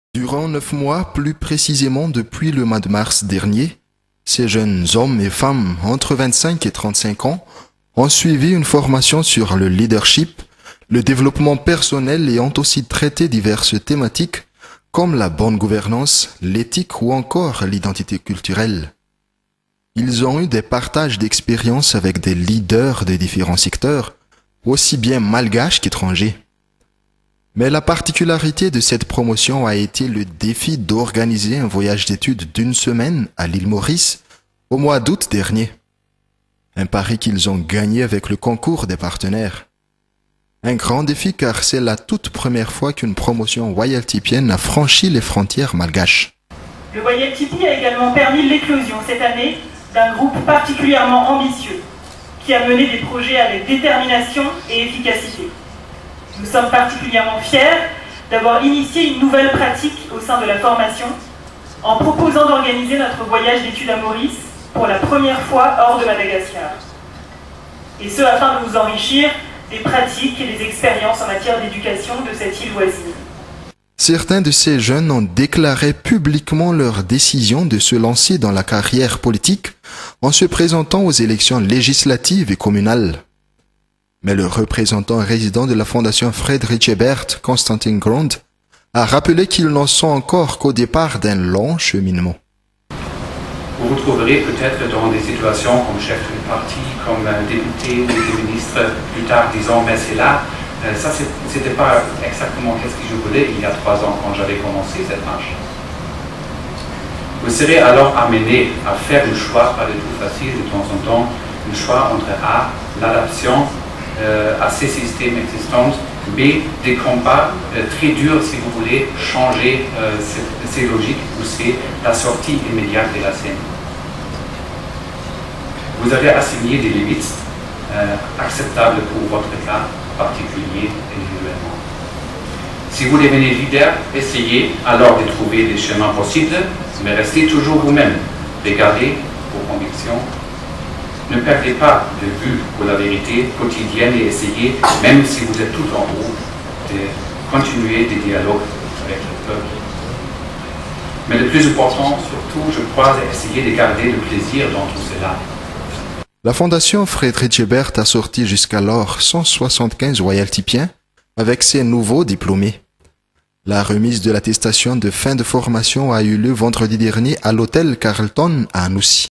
Durant 9 mois, plus précisément depuis le mois de mars dernier, ces jeunes hommes et femmes entre 25 et 35 ans ont suivi une formation sur le leadership, le développement personnel et ont aussi traité diverses thématiques comme la bonne gouvernance, l'éthique ou encore l'identité culturelle. Ils ont eu des partages d'expériences avec des leaders de différents secteurs, aussi bien malgaches qu'étrangers. Mais la particularité de cette promotion a été le défi d'organiser un voyage d'études d'une semaine à l'île Maurice au mois d'août dernier. Un pari qu'ils ont gagné avec le concours des partenaires. Un grand défi car c'est la toute première fois qu'une promotion Wayaltipienne a franchi les frontières malgaches. Le Wayaltipi a également permis l'éclosion cette année d'un groupe particulièrement ambitieux qui a mené des projets avec détermination et efficacité. Nous sommes particulièrement fiers d'avoir initié une nouvelle pratique au sein de la formation en proposant d'organiser notre voyage d'études à Maurice pour la première fois hors de Madagascar. Et ce afin de nous enrichir des pratiques et des expériences en matière d'éducation de cette île voisine. Certains de ces jeunes ont déclaré publiquement leur décision de se lancer dans la carrière politique en se présentant aux élections législatives et communales. Mais le représentant résident de la Fondation Friedrich Ebert, Constantin Grond, a rappelé qu'ils n'en sont encore qu'au départ d'un long cheminement. Vous vous trouverez peut-être dans des situations comme chef de parti, comme député ou des ministres, plus tard disant mais c'est là. Ça, c'était pas exactement ce que je voulais il y a 3 ans quand j'avais commencé cette marche. Vous serez alors amené à faire un choix, pas du tout facile de temps en temps, un choix entre A, l'adaptation à ces systèmes existants, B, des combats très durs si vous voulez changer ces logiques, ou C, la sortie immédiate de la scène. Vous avez assigné des limites acceptables pour votre cas particulier individuellement. Si vous devenez leader, essayez alors de trouver des chemins possibles, mais restez toujours vous-même. Regardez vos convictions. Ne perdez pas de vue pour la vérité quotidienne et essayez, même si vous êtes tout en haut, de continuer des dialogues avec le peuple. Mais le plus important, surtout, je crois, c'est essayer de garder le plaisir dans tout cela. La Fondation Friedrich Ebert a sorti jusqu'alors 175 Wayaltipiens avec ses nouveaux diplômés. La remise de l'attestation de fin de formation a eu lieu vendredi dernier à l'hôtel Carlton à Anoussi.